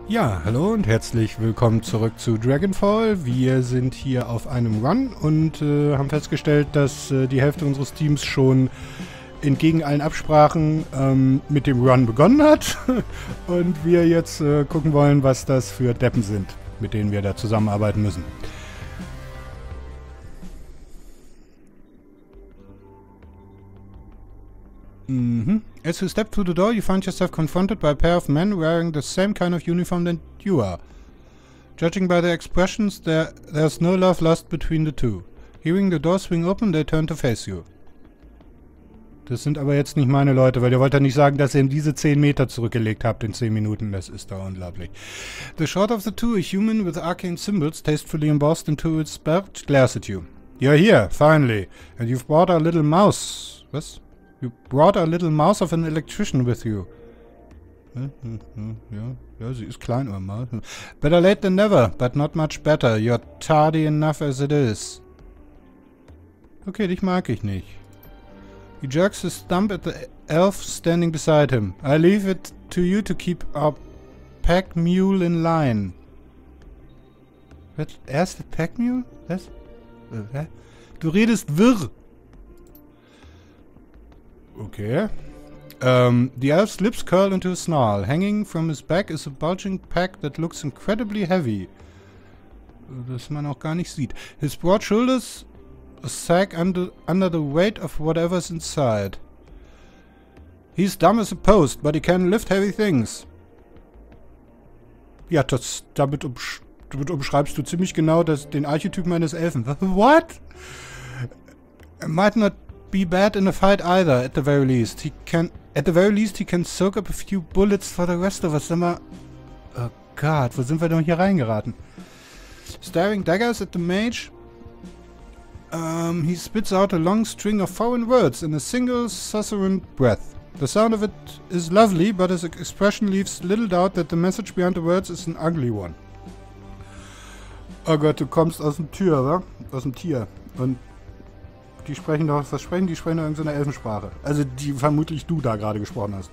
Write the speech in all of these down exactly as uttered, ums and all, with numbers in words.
Ja, hallo und herzlich willkommen zurück zu Dragonfall. Wir sind hier auf einem Run und äh, haben festgestellt, dass äh, die Hälfte unseres Teams schon entgegen allen Absprachen ähm, mit dem Run begonnen hat. Und wir jetzt äh, gucken wollen, was das für Deppen sind, mit denen wir da zusammenarbeiten müssen. Mm-hmm. As you step through the door, you find yourself confronted by a pair of men wearing the same kind of uniform that you are. Judging by their expressions, there, there's no love lost between the two. Hearing the door swing open, they turn to face you. Das sind aber jetzt nicht meine Leute, weil ihr wollt ja nicht sagen, dass ihr ihm diese zehn Meter zurückgelegt habt in zehn Minuten. Das ist doch unglaublich. The short of the two, a human with arcane symbols tastefully embossed into its belt, glares at you. You're here, finally. And you've brought a little mouse. Was? You brought a little mouse of an electrician with you. Ja, ja, ja, sie ist klein, aber Maus. Better late than never, but not much better. You're tardy enough as it is. Okay, dich mag ich nicht. He jerks his thumb at the elf standing beside him. I leave it to you to keep our pack mule in line. Was? Er ist der Pack Mule? Was? Äh, du redest wirr. Okay. Um, the elf's lips curl into a snarl. Hanging from his back is a bulging pack that looks incredibly heavy. Das man auch gar nicht sieht. His broad shoulders sag under, under the weight of whatever's inside. He's dumb as a post, but he can lift heavy things. Ja, das, damit, umsch damit umschreibst du ziemlich genau das, den Archetypen eines Elfen. What? Might not be bad in a fight either, at the very least. He can, at the very least, he can soak up a few bullets for the rest of us. Sag mal, oh Gott, wo sind wir denn hier reingeraten? Staring daggers at the mage, um, he spits out a long string of foreign words in a single susurrant breath. The sound of it is lovely, but his expression leaves little doubt that the message behind the words is an ugly one. Oh Gott, du kommst aus dem Tür, wa? Aus dem Tier. Und die sprechen doch, was sprechen? Die sprechen doch irgendeine Elfensprache. Also die vermutlich du da gerade gesprochen hast.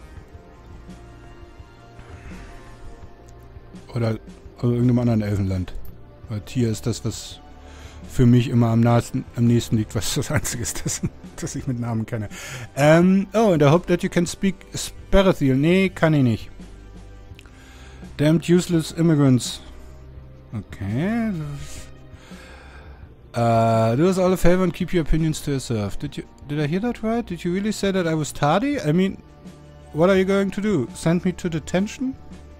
Oder aus irgendeinem anderen Elfenland. Weil Tier ist das, was für mich immer am, nahesten, am nächsten liegt, was das Einzige ist, das, das ich mit Namen kenne. Ähm, oh, and I hope that you can speak Sparathiel. Nee, kann ich nicht. Damned useless immigrants. Okay. Uh, do us all a favor and keep your opinions to yourself. Did you, did I hear that right? Did you really say that I was tardy? I mean, what are you going to do? Send me to detention?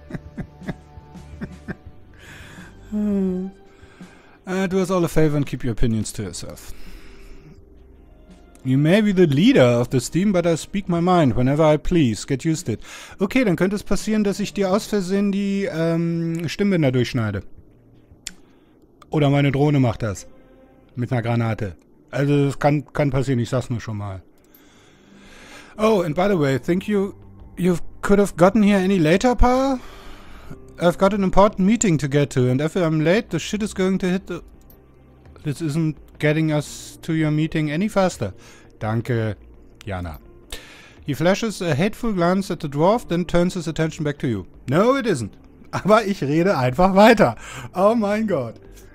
uh, do us all a favor and keep your opinions to yourself. You may be the leader of this team, but I speak my mind whenever I please. Get used to it. Okay, dann könnte es passieren, dass ich dir aus Versehen die ähm, Stimmbänder durchschneide. Oder meine Drohne macht das. Mit einer Granate. Also das kann, kann passieren, ich sag's nur schon mal. Oh, and by the way, think you you could have gotten here any later, pal? I've got an important meeting to get to, and if I'm late, the shit is going to hit the... This isn't getting us to your meeting any faster. Danke, Jana. He flashes a hateful glance at the dwarf, then turns his attention back to you. No, it isn't. Aber ich rede einfach weiter. Oh mein Gott.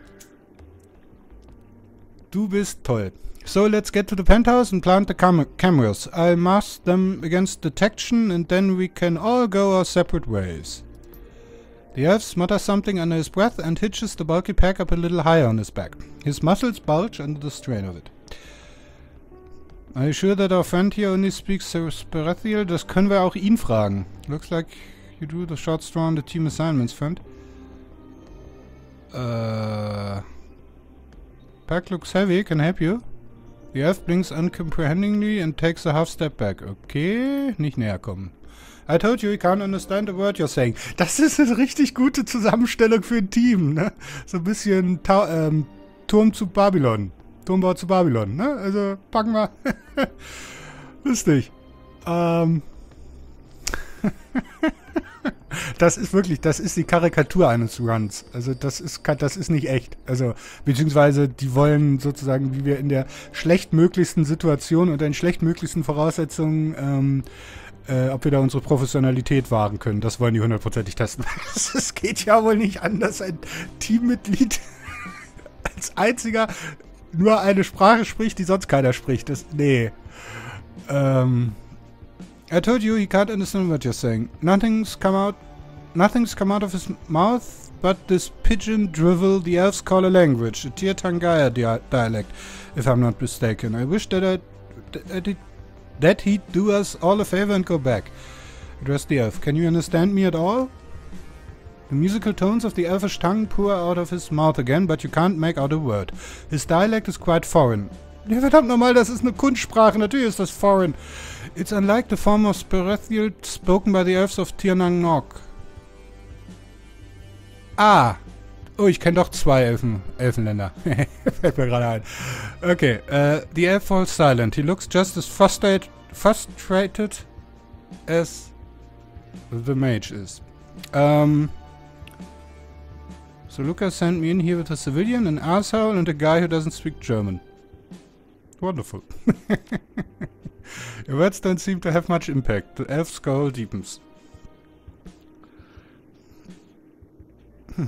Du bist toll. So, let's get to the penthouse and plant the cam cameras. I'll mask them against detection and then we can all go our separate ways. The elf smutters something under his breath and hitches the bulky pack up a little higher on his back. His muscles bulge under the strain of it. Are you sure that our friend here only speaks Sparathiel? Das können wir auch ihn fragen. Looks like you do the short straw on the team assignments, friend. Uh... Pack looks heavy, can I help you? The elf blinks uncomprehendingly and takes a half step back. Okay, nicht näher kommen. I told you, he can't understand a word you're saying. Das ist eine richtig gute Zusammenstellung für ein Team, ne? So ein bisschen Ta ähm, Turm zu Babylon. Turmbau zu Babylon, ne? Also, packen wir. Lustig. Ähm... Das ist wirklich, das ist die Karikatur eines Runs. Also das ist, das ist nicht echt. Also, beziehungsweise die wollen sozusagen, wie wir in der schlechtmöglichsten Situation unter den schlechtmöglichsten Voraussetzungen ähm, Äh, ob wir da unsere Professionalität wahren können. Das wollen die hundertprozentig testen. Es geht ja wohl nicht an, dass ein Teammitglied als einziger nur eine Sprache spricht, die sonst keiner spricht. Das, nee. Ähm... I told you he can't understand what you're saying. Nothing's come out Nothing's come out of his mouth but this pigeon drivel the elves call a language, a Tirtangaya dia dialect, if I'm not mistaken. I wish that I that, it, that he'd do us all a favor and go back. Address the elf. Can you understand me at all? The musical tones of the elfish tongue pour out of his mouth again, but you can't make out a word. His dialect is quite foreign. Ja, verdammt nochmal, das ist eine Kunstsprache. Natürlich ist das foreign. It's unlike the form of Sperethiel spoken by the elves of Tir Nang Nok. Ah. Oh, ich kenne doch zwei Elfen, Elfenländer. Fällt mir gerade ein. Okay, uh, the elf falls silent. He looks just as frustrated, frustrated as the mage is. Um, so Lucas sent me in here with a civilian, an arsehole, and a guy who doesn't speak German. Wonderful. Your words don't seem to have much impact. The elf's skull deepens. Hm.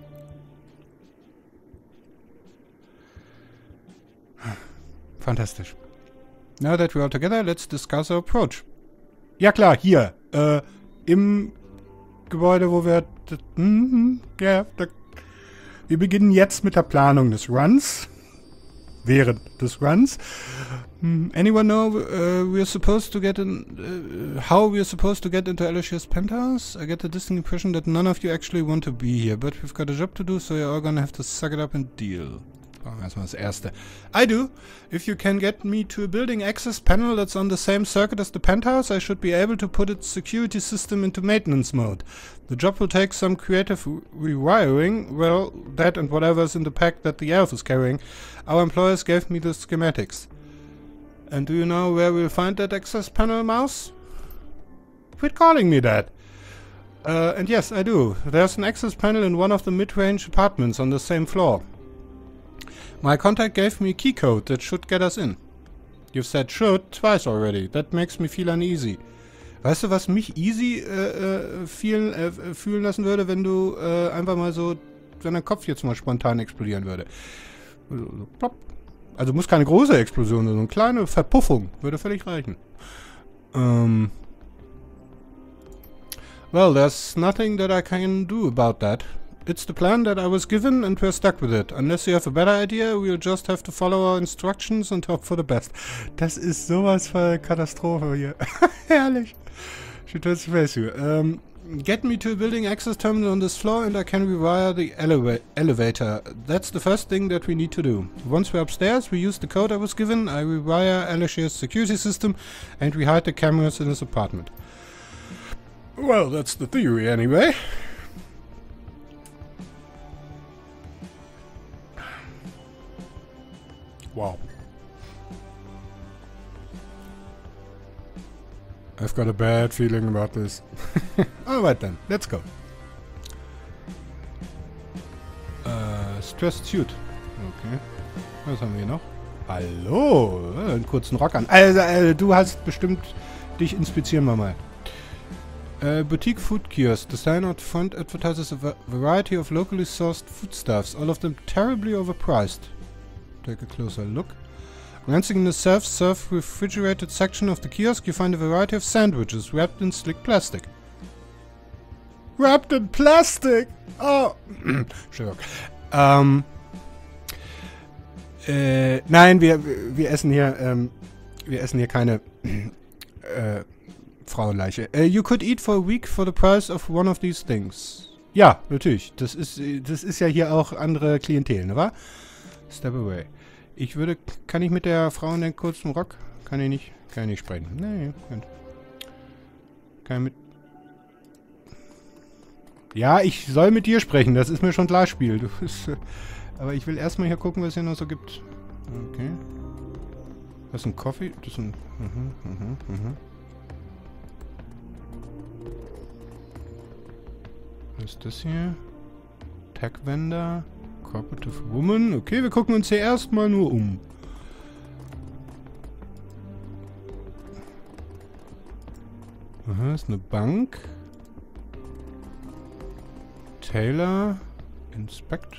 Fantastisch. Now that we're all together, let's discuss our approach. Ja klar, hier. Äh, im Gebäude, wo wir... Mm, ja, da, wir beginnen jetzt mit der Planung des Runs. Während des Runs. Hmm, anyone know uh, we're supposed to get in... Uh, how we're supposed to get into Alicia's penthouse? I get the distinct impression that none of you actually want to be here, but we've got a job to do, so you're all gonna have to suck it up and deal. Erstmal das erste. I do. If you can get me to a building access panel that's on the same circuit as the penthouse, I should be able to put its security system into maintenance mode. The job will take some creative rewiring. Well, that and whatever's in the pack that the elf is carrying. Our employers gave me the schematics. And do you know where we'll find that access panel, Mouse? Quit calling me that. Uh, and yes, I do. There's an access panel in one of the mid-range apartments on the same floor. My contact gave me a key code that should get us in. You've said should twice already. That makes me feel uneasy. Weißt du, was mich easy äh, äh, fühlen, äh, fühlen lassen würde, wenn du äh, einfach mal so, wenn dein Kopf jetzt mal spontan explodieren würde? Also, so plopp. Also muss keine große Explosion, sondern eine kleine Verpuffung würde völlig reichen. Um, well, there's nothing that I can do about that. It's the plan that I was given and we're stuck with it. Unless you have a better idea, we'll just have to follow our instructions and hope for the best. Das ist sowas von Katastrophe hier. Herrlich. She turns to face you. Um, get me to a building access terminal on this floor and I can rewire the eleva elevator. That's the first thing that we need to do. Once we're upstairs, we use the code I was given, I rewire Alicia's security system and we hide the cameras in his apartment. Well, that's the theory anyway. Wow. I've got a bad feeling about this. Alright then, let's go. Uh, Stressed Suit. Okay. Was haben wir noch? Hallo! Einen kurzen Rock an. Also, äh, du hast bestimmt... Dich inspizieren wir mal. Uh, boutique food kiosk. The sign out front advertises a va variety of locally sourced foodstuffs, all of them terribly overpriced. Take a closer look. Glancing in the self-serve refrigerated section of the kiosk, you find a variety of sandwiches wrapped in slick plastic. Wrapped in plastic? Oh! Entschuldigung. Ähm... Äh, nein, wir, wir essen hier, ähm, wir essen hier keine, äh, Frauenleiche. Uh, you could eat for a week for the price of one of these things. Ja, natürlich. Das ist, das ist ja hier auch andere Klientel, ne wahr? Step away. Ich würde... Kann ich mit der Frau in den kurzen Rock? Kann ich nicht... Kann ich nicht sprechen. Nee, kann... Kann ich mit... Ja, ich soll mit dir sprechen. Das ist mir schon klar, Spiel. Du bist, äh, aber ich will erstmal hier gucken, was es hier noch so gibt. Okay. Das ist ein Coffee. Das ist ein... Mhm, mhm, mhm. Was ist das hier? Tech Vendor. Cooperative Woman. Okay, wir gucken uns hier erstmal nur um. Aha, ist eine Bank. Taylor. Inspect.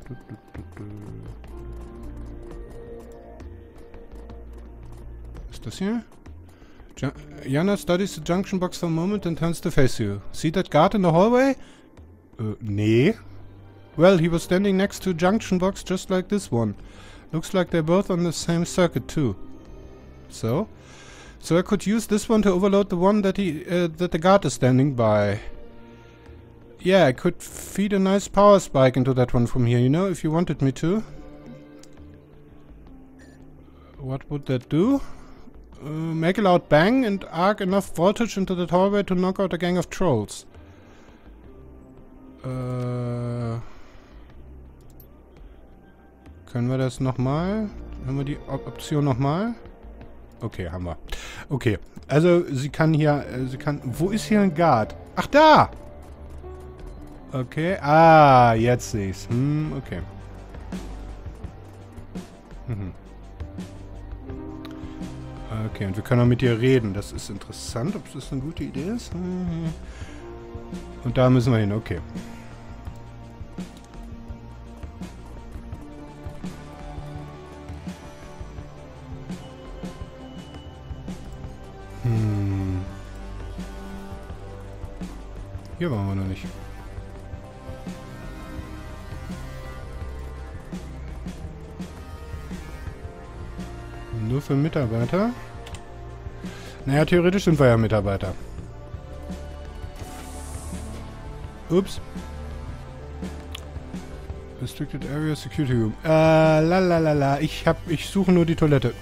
Was ist das hier? Jana studies the junction box for a moment and turns to face you. See that guard in the hallway? Uh, nee. Well, he was standing next to a junction box just like this one. Looks like they're both on the same circuit too. So? So I could use this one to overload the one that he uh, that the guard is standing by. Yeah, I could feed a nice power spike into that one from here, you know, if you wanted me to. What would that do? Uh, make a loud bang and arc enough voltage into that hallway to knock out a gang of trolls. Äh, können wir das nochmal? Haben wir die Op Option nochmal? Okay, haben wir. Okay, also sie kann hier, äh, sie kann, wo ist hier ein Guard? Ach, da! Okay, ah, jetzt sehe ich's. Hm, okay. Mhm. Okay, und wir können auch mit ihr reden. Das ist interessant, ob das eine gute Idee ist. Und da müssen wir hin, okay. Hm. Hier waren wir noch nicht. Nur für Mitarbeiter? Naja, theoretisch sind wir ja Mitarbeiter. Ups. Restricted Area Security Room. Äh, la la la la. Ich hab, ich suche nur die Toilette.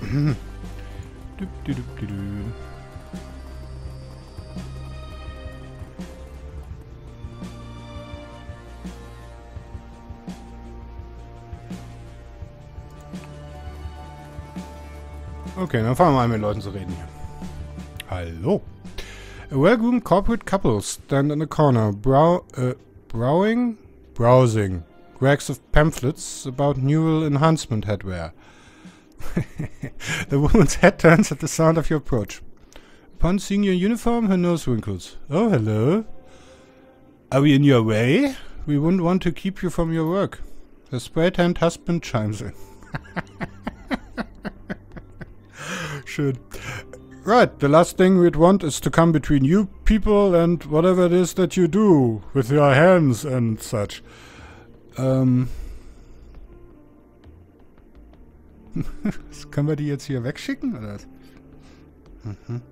Okay, dann fangen wir an mit Leuten zu reden hier. Hallo. A well-groomed corporate couple stand in the corner, brow, uh, browing, browsing racks of pamphlets about neural enhancement headwear. The woman's head turns at the sound of your approach. Upon seeing your uniform, her nose wrinkles. Oh, hello. Are we in your way? We wouldn't want to keep you from your work. The spray-tanned husband chimes in. Schön. Right, the last thing we'd want is to come between you people and whatever it is that you do with your hands and such. Ähm. Können wir die jetzt hier wegschicken, oder was? Mhm.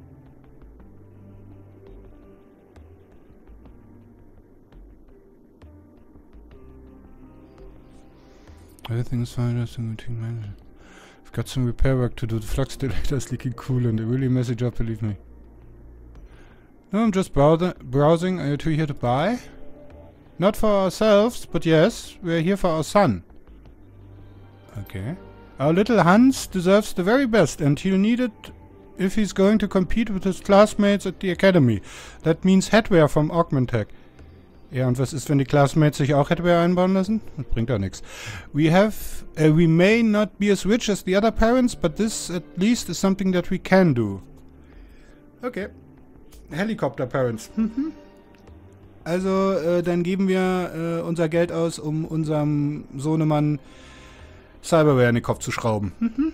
Everything is fine, just a routine manager. I've got some repair work to do. The flux dilator is leaking coolant. They really mess it up, believe me. No, I'm just browsing. Are you two here to buy? Not for ourselves, but yes, we're here for our son. Okay. Our little Hans deserves the very best, and he'll need it if he's going to compete with his classmates at the academy. That means Headwear from Augmentech. Ja, und was ist, wenn die Classmates sich auch Headwear einbauen lassen? Das bringt doch nichts. We have, uh, we may not be as rich as the other parents, but this at least is something that we can do. Okay. Helicopter Parents. Mhm. Also, äh, dann geben wir äh, unser Geld aus, um unserem Sohnemann Cyberware in den Kopf zu schrauben. Mhm.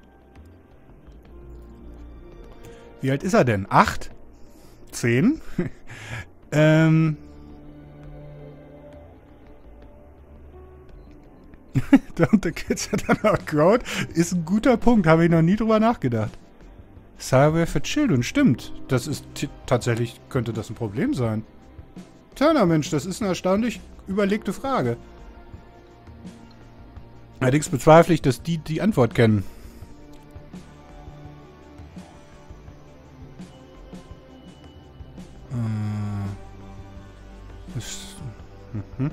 Wie alt ist er denn? Acht? Zehn? ähm... Don't the kids that are outgrown ist ein guter Punkt, habe ich noch nie drüber nachgedacht. Cyberware für Children, stimmt. Das ist tatsächlich, könnte das ein Problem sein. Turner, Mensch, das ist eine erstaunlich überlegte Frage. Allerdings bezweifle ich, dass die die Antwort kennen. Äh, das, mhm.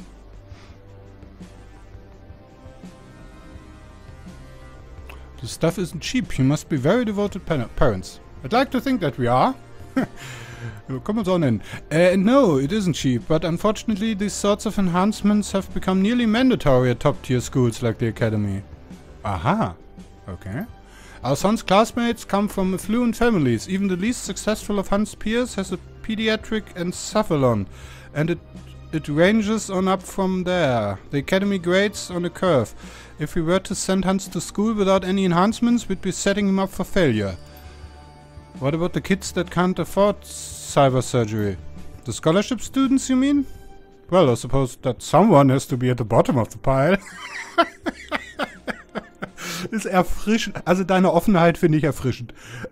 The stuff isn't cheap. You must be very devoted parents. I'd like to think that we are. Kann man so nennen. Uh, no, it isn't cheap, but unfortunately these sorts of enhancements have become nearly mandatory at top-tier schools like the Academy. Aha. Okay. Our son's classmates come from affluent families. Even the least successful of Hans' peers has a pediatric encephalon, and it it ranges on up from there. The academy grades on a curve. If we were to send Hans to school without any enhancements, we'd be setting him up for failure. What about the kids that can't afford cyber surgery? The scholarship students, you mean? Well, I suppose that someone has to be at the bottom of the pile. Ist erfrischend. Also deine Offenheit finde ich erfrischend.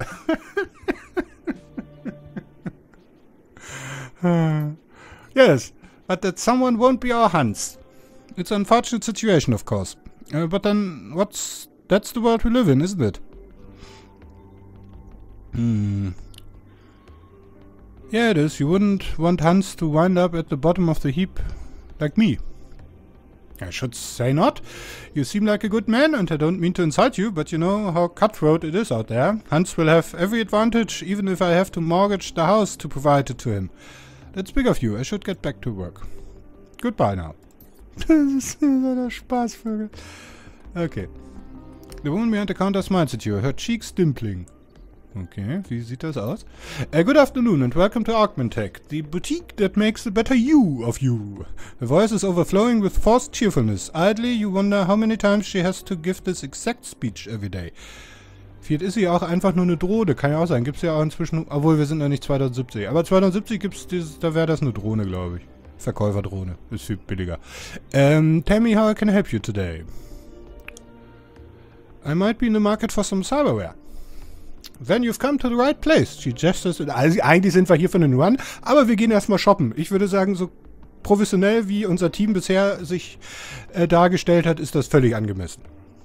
Yes, but that someone won't be our Hans. It's an unfortunate situation, of course. Uh, but then, what's... That's the world we live in, isn't it? Hmm... Yeah, it is. You wouldn't want Hans to wind up at the bottom of the heap like me. I should say not. You seem like a good man, and I don't mean to insult you, but you know how cutthroat it is out there. Hans will have every advantage, even if I have to mortgage the house to provide it to him. That's big of you. I should get back to work. Goodbye now. Das ist so der Spaßvogel. Okay. The woman behind the counter smiles at you, her cheeks dimpling. Okay, wie sieht das aus? Uh, good afternoon and welcome to Augmentech, the boutique that makes the better you of you. Her voice is overflowing with forced cheerfulness. Idly, you wonder how many times she has to give this exact speech every day. Vielleicht ist sie auch einfach nur eine Drohne, kann ja auch sein. Gibt's ja auch inzwischen, obwohl wir sind noch nicht zwanzig siebzig. Aber zwanzig siebzig gibt's dieses, da wäre das eine Drohne, glaube ich. Verkäuferdrohne, ist viel billiger. Um, tell me how I can help you today. I might be in the market for some cyberware. Then you've come to the right place. She gestures. Also eigentlich sind wir hier für einen Run, aber wir gehen erstmal shoppen. Ich würde sagen, so professionell wie unser Team bisher sich äh, dargestellt hat, ist das völlig angemessen.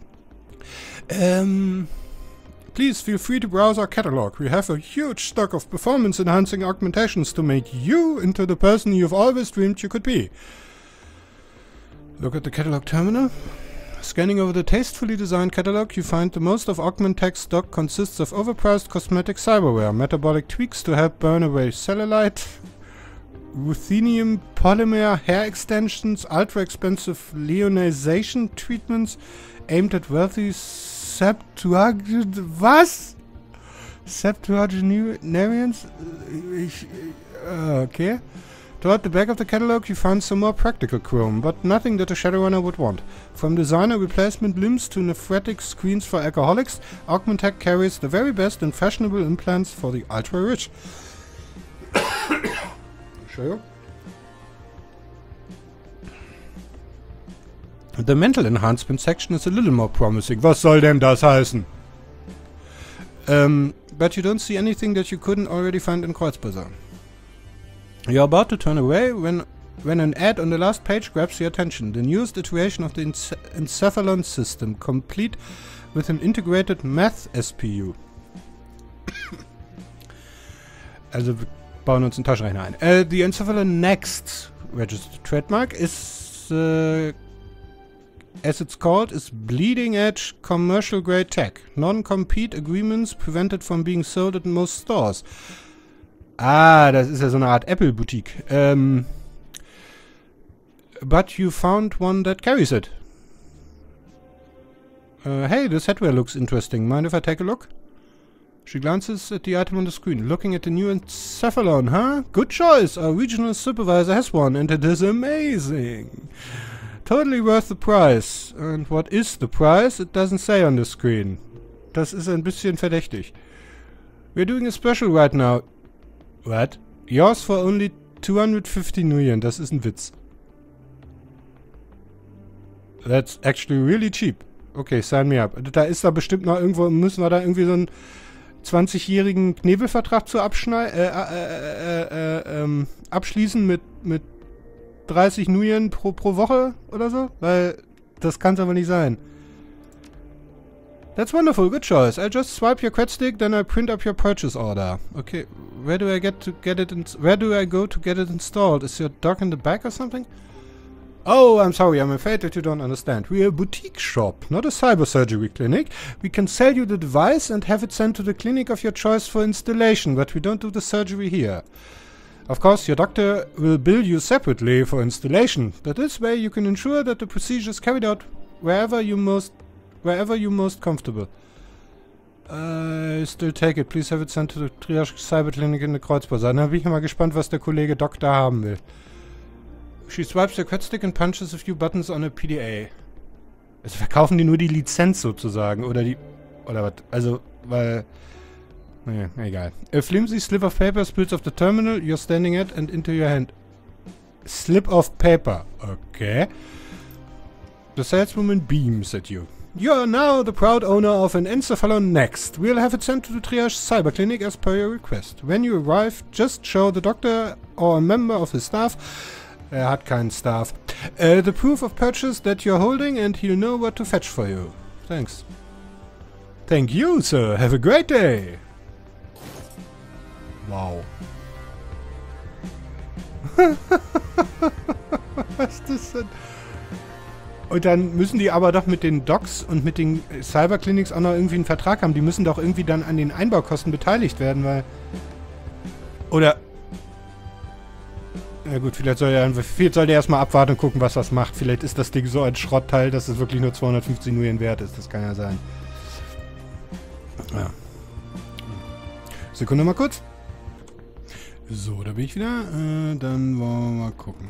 Um, please feel free to browse our catalog. We have a huge stock of performance-enhancing augmentations to make you into the person you've always dreamed you could be. Look at the catalog terminal. Scanning over the tastefully designed catalog, you find the most of Augmentech's stock consists of overpriced cosmetic cyberware, metabolic tweaks to help burn away cellulite, ruthenium polymer hair extensions, ultra-expensive leonization treatments aimed at wealthy Septuagint... Was? Septuagenarians? Ich... Uh, okay. Toward the back of the catalog you find some more practical chrome, but nothing that a Shadowrunner would want. From designer replacement limbs to nephretic screens for alcoholics, Augmentech carries the very best in fashionable implants for the ultra-rich. Entschuldigung. The mental enhancement section is a little more promising. Was soll denn das heißen? Um, but you don't see anything that you couldn't already find in Kreuzbazaar. You're about to turn away when when an ad on the last page grabs your attention. The newest iteration of the Ence Encephalon system, complete with an integrated math S P U. Also wir bauen uns einen Taschenrechner ein. Uh, the Encephalon Next registered trademark is, uh, as it's called, is bleeding-edge commercial-grade tech. Non-compete agreements prevent it from being sold at most stores. Ah, das ist ja so eine Art Apple-Boutique. Um, but you found one that carries it. Uh, hey, this headwear looks interesting. Mind if I take a look? She glances at the item on the screen. Looking at the new Encephalon, huh? Good choice. Our regional supervisor has one, and it is amazing. Totally worth the price. And what is the price? It doesn't say on the screen. Das ist ein bisschen verdächtig. We're doing a special right now. What? Yours for only two hundred fifty Nuyen. Das ist ein Witz. That's actually really cheap. Okay, sign me up. Da ist da bestimmt noch irgendwo, müssen wir da irgendwie so einen zwanzigjährigen Knebelvertrag zu abschnei äh, äh, äh, äh, ähm, abschließen mit, mit dreißig Nuyen pro, pro Woche oder so? Weil das kann's aber nicht sein. That's wonderful, good choice. I'll just swipe your cred stick, then I print up your purchase order. Okay, where do I get to get it? In where do I go to get it installed? Is your dog in the back or something? Oh, I'm sorry. I'm afraid that you don't understand. We're a boutique shop, not a cyber surgery clinic. We can sell you the device and have it sent to the clinic of your choice for installation, but we don't do the surgery here. Of course, your doctor will bill you separately for installation, but this way you can ensure that the procedure is carried out wherever you most wherever you're most comfortable. I still take it. Please have it sent to the Triage Cyberclinic in the Kreuzbazar. Da bin ich mal gespannt, was der Kollege Doc da haben will. She swipes the Quetstick and punches a few buttons on a P D A. Also verkaufen die nur die Lizenz sozusagen, oder die... Oder was? Also, weil... Nee, egal. A flimsy slip of paper spills off the terminal you're standing at and into your hand. Slip of paper. Okay. The saleswoman beams at you. You are now the proud owner of an encephalon next. We'll have it sent to the Triage Cyberclinic as per your request. When you arrive, just show the doctor or a member of his staff. Er hat keinen Staff. Uh, the proof of purchase that you're holding and he'll know what to fetch for you. Thanks. Thank you, sir. Have a great day. Wow. Was ist das denn? Und dann müssen die aber doch mit den Docs und mit den Cyberclinics auch noch irgendwie einen Vertrag haben. Die müssen doch irgendwie dann an den Einbaukosten beteiligt werden, weil... Oder... Ja gut, vielleicht soll er, vielleicht soll der erstmal abwarten und gucken, was das macht. Vielleicht ist das Ding so ein Schrottteil, dass es wirklich nur zweihundertfünfzig Nuyen wert ist. Das kann ja sein. Ja. Sekunde mal kurz. So, da bin ich wieder. Äh, dann wollen wir mal gucken.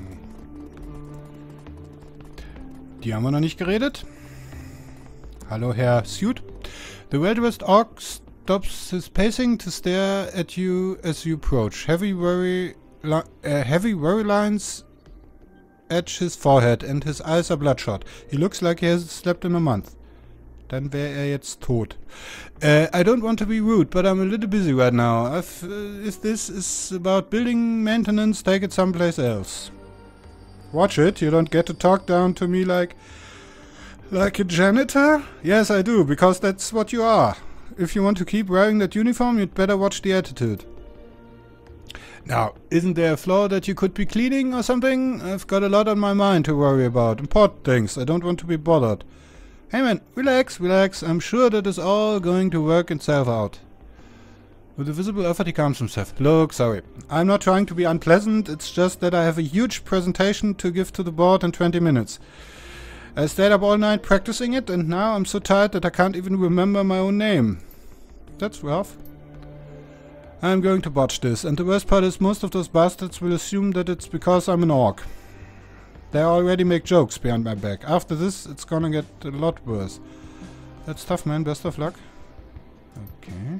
Die haben wir noch nicht geredet. Hallo, Herr Suit. The well-dressed orc stops his pacing to stare at you as you approach. Heavy worry, li uh, heavy worry lines edge his forehead and his eyes are bloodshot. He looks like he hasn't slept in a month. Dann wäre er jetzt tot. Uh, I don't want to be rude, but I'm a little busy right now. If, uh, if this is about building maintenance, take it someplace else. Watch it, you don't get to talk down to me like... Like a janitor? Yes, I do, because that's what you are. If you want to keep wearing that uniform, you'd better watch the attitude. Now, isn't there a floor that you could be cleaning or something? I've got a lot on my mind to worry about. Important things. I don't want to be bothered. Hey man, relax, relax. I'm sure that is all going to work itself out. With a visible effort he calms himself. Look, sorry. I'm not trying to be unpleasant. It's just that I have a huge presentation to give to the board in twenty minutes. I stayed up all night practicing it, and now I'm so tired that I can't even remember my own name. That's rough. I'm going to botch this, and the worst part is most of those bastards will assume that it's because I'm an orc. They already make jokes behind my back. After this, it's gonna get a lot worse. That's tough, man. Best of luck. Okay.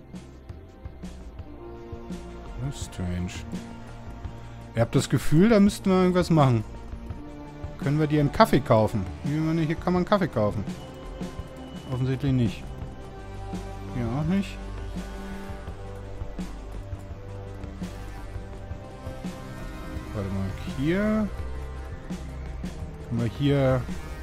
That's strange. Ihr habt das Gefühl, da müssten wir irgendwas machen. Können wir dir einen Kaffee kaufen? Hier kann man Kaffee kaufen. Offensichtlich nicht. Hier auch nicht. Warte mal, hier... Können wir hier...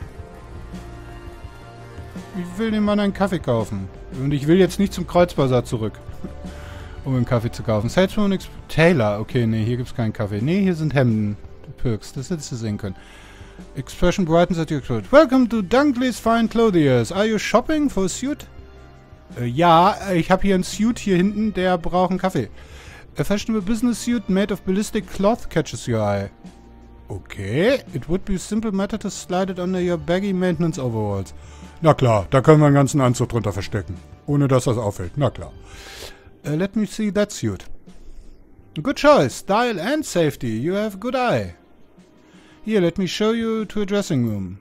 Ich will dem Mann einen Kaffee kaufen. Und ich will jetzt nicht zum Kreuzbazar zurück. Um einen Kaffee zu kaufen. Salesman Taylor. Okay, nee, hier gibt es keinen Kaffee. Nee, hier sind Hemden. Perks, das hättest du sehen können. Expression brightens at your clothes. Welcome to Dunkley's Fine Clothiers. Are you shopping for a suit? Äh, ja, ich habe hier einen Suit hier hinten, der braucht einen Kaffee. A fashionable business suit made of ballistic cloth catches your eye. Okay, it would be a simple matter to slide it under your baggy maintenance overalls. Na klar, da können wir einen ganzen Anzug drunter verstecken. Ohne dass das auffällt, na klar. Uh, let me see that suit. Good choice, style and safety. You have a good eye. Here, let me show you to a dressing room.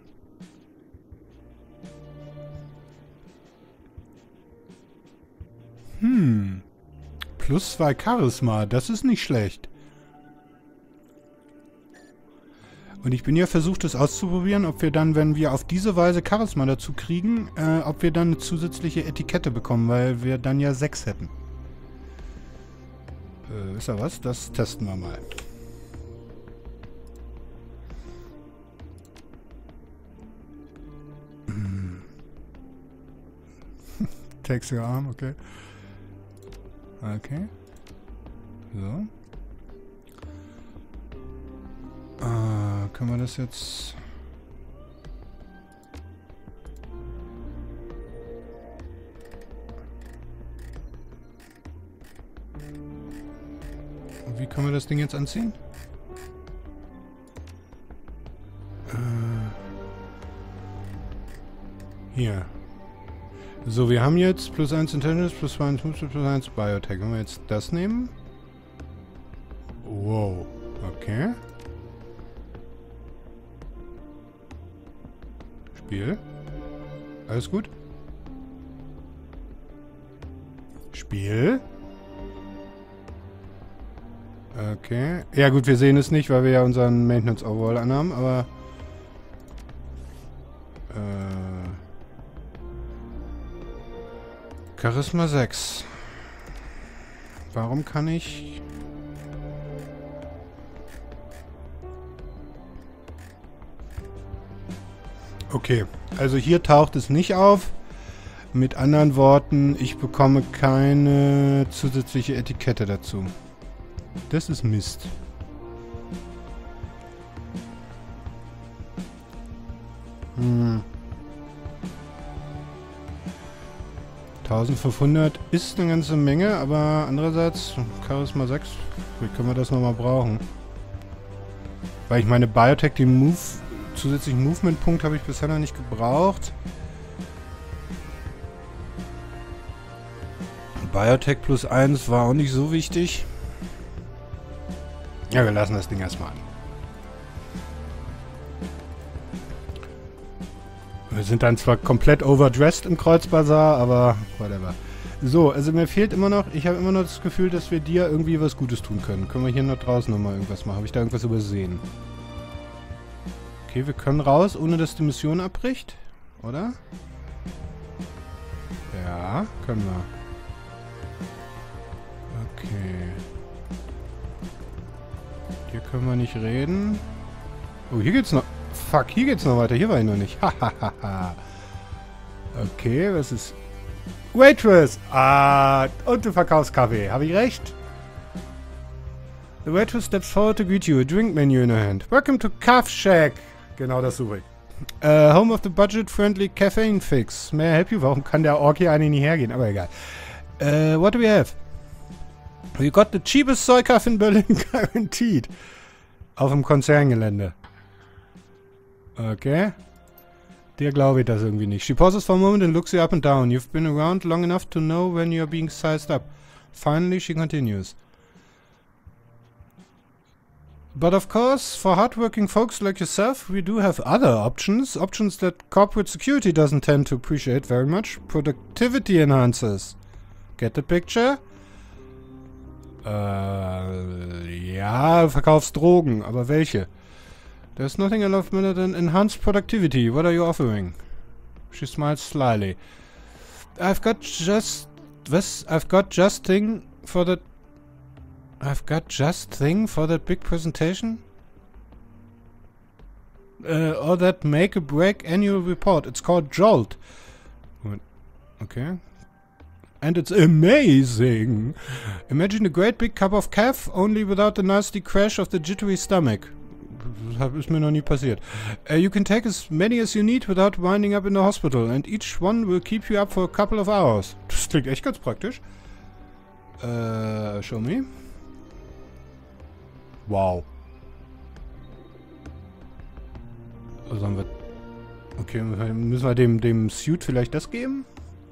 Hm. Plus zwei Charisma, das ist nicht schlecht. Und ich bin ja versucht, das auszuprobieren, ob wir dann, wenn wir auf diese Weise Charisma dazu kriegen, äh, ob wir dann eine zusätzliche Etikette bekommen, weil wir dann ja sechs hätten. Äh, ist da was? Das testen wir mal. Hm. Takes your arm, okay. Okay. So. Äh, können wir das jetzt... Wie können wir das Ding jetzt anziehen? Äh, hier. So, wir haben jetzt plus eins Intelligence, plus zwei plus eins Biotech. Wenn wir jetzt das nehmen. Wow. Okay. Spiel. Alles gut? Spiel. Okay. Ja gut, wir sehen es nicht, weil wir ja unseren Maintenance Overall anhaben, aber... Äh, Charisma sechs. Warum kann ich... Okay, also hier taucht es nicht auf. Mit anderen Worten, ich bekomme keine zusätzliche Etikette dazu. Das ist Mist. Hm. eintausendfünfhundert ist eine ganze Menge, aber andererseits, Charisma sechs, wie können wir das nochmal brauchen? Weil ich meine Biotech, den Move, zusätzlichen Movement-Punkt habe ich bisher noch nicht gebraucht. Biotech plus eins war auch nicht so wichtig. Ja, wir lassen das Ding erstmal an. Wir sind dann zwar komplett overdressed im Kreuzbazar, aber whatever. So, also mir fehlt immer noch, ich habe immer noch das Gefühl, dass wir dir irgendwie was Gutes tun können. Können wir hier noch draußen nochmal irgendwas machen? Habe ich da irgendwas übersehen? Okay, wir können raus, ohne dass die Mission abbricht, oder? Ja, können wir. Okay. Hier können wir nicht reden. Oh, hier geht's noch... Fuck, hier geht's noch weiter. Hier war ich noch nicht. Hahaha. Okay, was ist... Waitress! Ah, und du verkaufst Kaffee. Habe ich recht? The waitress steps forward to greet you. A drink menu in her hand. Welcome to Kaff Shack. Genau das suche ich. Uh, home of the budget-friendly caffeine fix. May I help you? Warum kann der Ork hier eigentlich nicht hergehen? Aber egal. Uh, what do we have? We got the cheapest soy coffee in Berlin guaranteed. Auf dem Konzerngelände. Okay. Dir glaube ich das irgendwie nicht. She pauses for a moment and looks you up and down. You've been around long enough to know when you're being sized up. Finally, she continues. But of course, for hardworking folks like yourself, we do have other options. Options that corporate security doesn't tend to appreciate very much. Productivity enhancers. Get the picture? Äh, ja, du verkaufst Drogen, aber welche? There's nothing I love better than enhanced productivity. What are you offering? She smiles slyly. I've got just... this... I've got just thing for that... I've got just thing for that big presentation? Uh, or that make-a-break annual report. It's called Jolt. Okay. And it's amazing! Imagine a great big cup of caf, only without the nasty crash of the jittery stomach. Das ist mir noch nie passiert. Uh, you can take as many as you need without winding up in the hospital, and each one will keep you up for a couple of hours. Das klingt echt ganz praktisch. Uh, show me. Wow. Also haben wir... Okay, müssen wir dem, dem Suit vielleicht das geben?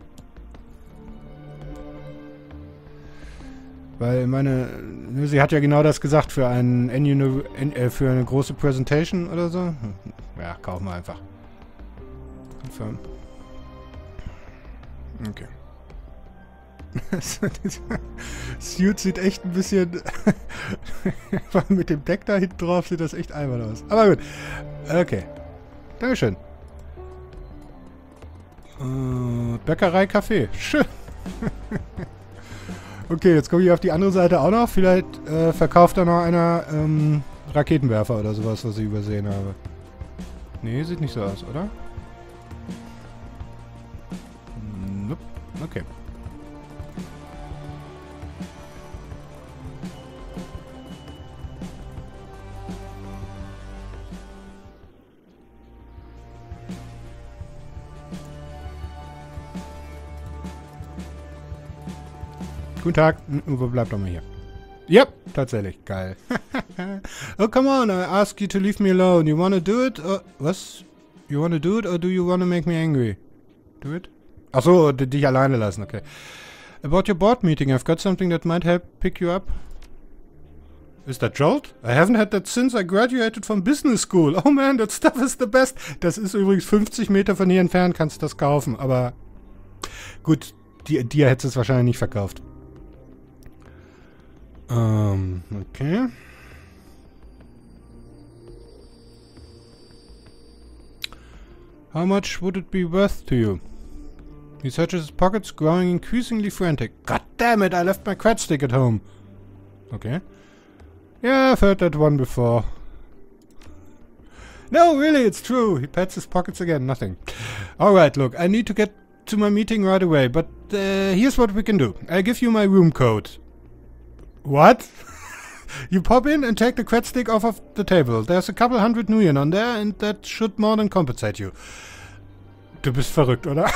Weil meine, sie hat ja genau das gesagt für ein äh, für eine große Presentation oder so. Ja, kaufen wir einfach. Confirm. Okay. Suit sieht echt ein bisschen mit dem Deck da hinten drauf sieht das echt albern aus. Aber gut. Okay. Dankeschön. Äh, Bäckerei Café. Schön. Okay, jetzt komme ich auf die andere Seite auch noch. Vielleicht äh, verkauft da noch einer ähm, Raketenwerfer oder sowas, was ich übersehen habe. Nee, sieht nicht so aus, oder? Nope. Okay. Guten Tag. Uwe, bleib doch mal hier. Yep, tatsächlich. Geil. Oh, come on. I ask you to leave me alone. You wanna do it? Or, was? You wanna do it or do you wanna make me angry? Do it? Achso, dich alleine lassen, okay. About your board meeting, I've got something that might help pick you up. Is that Jolt? I haven't had that since I graduated from business school. Oh man, that stuff is the best. Das ist übrigens fünfzig Meter von hier entfernt, kannst du das kaufen. Aber gut, dir, dir hättest es wahrscheinlich nicht verkauft. Ähm, okay. How much would it be worth to you? He searches his pockets, growing increasingly frantic. God damn it, I left my cred stick at home. Okay. Yeah, I've heard that one before. No, really, it's true. He pats his pockets again. Nothing. Alright, look, I need to get to my meeting right away, but uh, here's what we can do. I'll give you my room code. What? You pop in and take the cred stick off of the table. There's a couple hundred Nuyen on there and that should more than compensate you. Du bist verrückt, oder?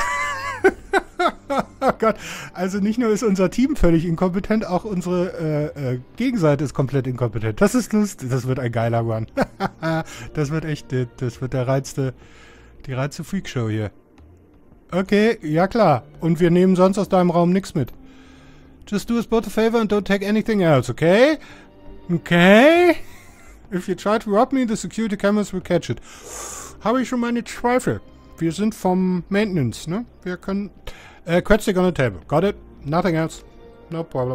Oh Gott. Also nicht nur ist unser Team völlig inkompetent, auch unsere äh, äh, Gegenseite ist komplett inkompetent. Das ist lustig. Das wird ein geiler Run. Das wird echt, das wird der reizte, die reizte Freakshow hier. Okay, ja klar. Und wir nehmen sonst aus deinem Raum nichts mit. Just do us both a favor and don't take anything else, okay? Okay? If you try to rob me, the security cameras will catch it. Habe ich schon meine Zweifel. Wir sind vom Maintenance, ne? Wir können... Äh, cred stick on the table. Got it? Nothing else. No problem.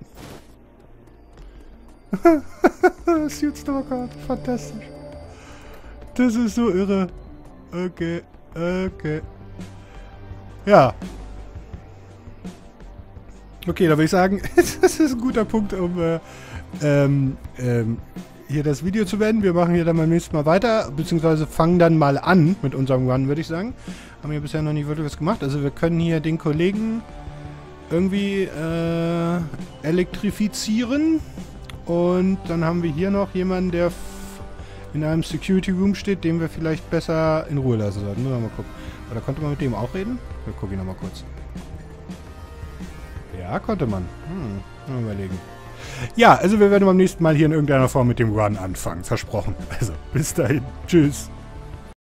Suit Stalker. Fantastisch. Das ist so irre. Okay. Okay. Ja. Okay, da würde ich sagen, das ist ein guter Punkt, um äh, ähm, ähm, hier das Video zu beenden. Wir machen hier dann beim nächsten Mal weiter, beziehungsweise fangen dann mal an mit unserem Run, würde ich sagen. Haben wir bisher noch nicht wirklich was gemacht. Also wir können hier den Kollegen irgendwie äh, elektrifizieren. Und dann haben wir hier noch jemanden, der in einem Security Room steht, den wir vielleicht besser in Ruhe lassen sollten. Müssen wir mal gucken. Oder konnte man mit dem auch reden? Wir gucken ihn nochmal kurz. Ja, konnte man. Hm, mal überlegen. Ja, also wir werden beim nächsten Mal hier in irgendeiner Form mit dem Run anfangen. Versprochen. Also, bis dahin. Tschüss.